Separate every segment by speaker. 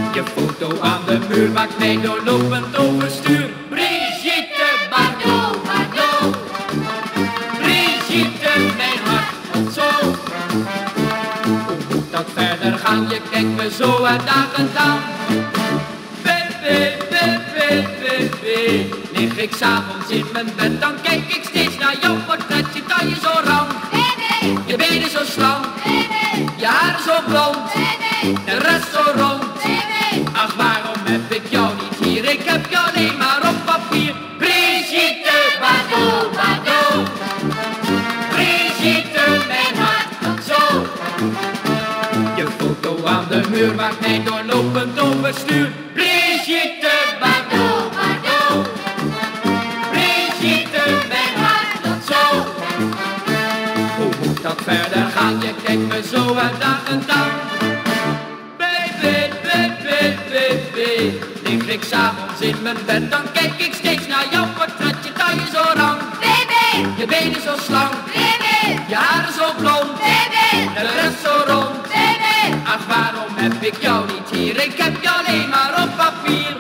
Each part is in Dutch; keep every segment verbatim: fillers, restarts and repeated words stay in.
Speaker 1: Je foto aan de muur maakt mij doorlopend overstuur. Brigitte Bardot, Bardot. Brigitte, mijn hart komt zo. Hoe moet dat verder gaan? Je kijkt me zo uitdagend aan. Baby, baby, baby. Lig ik s'avonds in mijn bed, dan kijk ik steeds naar jouw portretje. Dat je zo rank, je benen zo slank, je haren zo blond, de rest zo rond. Ach, waarom heb ik jou niet hier? Ik heb jou alleen maar op papier. Brigitte Bardot, Bardot. Brigitte, mijn hart gaat zo. Je foto aan de muur maakt mij doorlopend overstuur. Brigitte Bardot, Bardot. Brigitte, mijn hart gaat zo. Hoe moet dat verder gaan? Je kijkt me zo uitdagend aan. Baby, baby, baby. Lig ik s'avonds in mijn bed, dan kijk ik steeds naar jouw portretje. Dat je zo rank, baby. Je benen zo slank, baby. Je haren zo blond, baby. De rest zo rond, baby. Ach, waarom heb ik jou niet hier? Ik heb jou alleen maar op papier.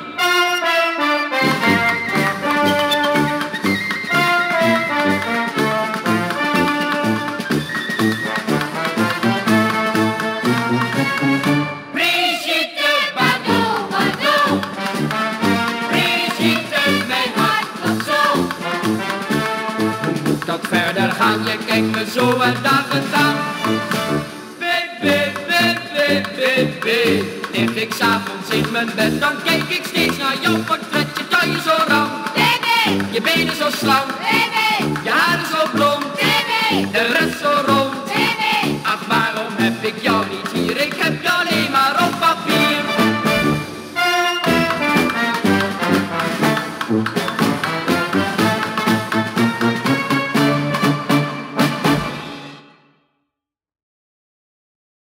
Speaker 1: Brigitte Bardot, Bardot. Brigitte, mijn hart gaat zo. Hoe moet dat verder gaan? Je kijkt me zo uitdagend aan. Baby, baby, baby. Lig ik s'avonds in mijn bed, dan kijk ik steeds naar jouw portretje. Dat je zo rank, baby. Je benen zo slank, baby.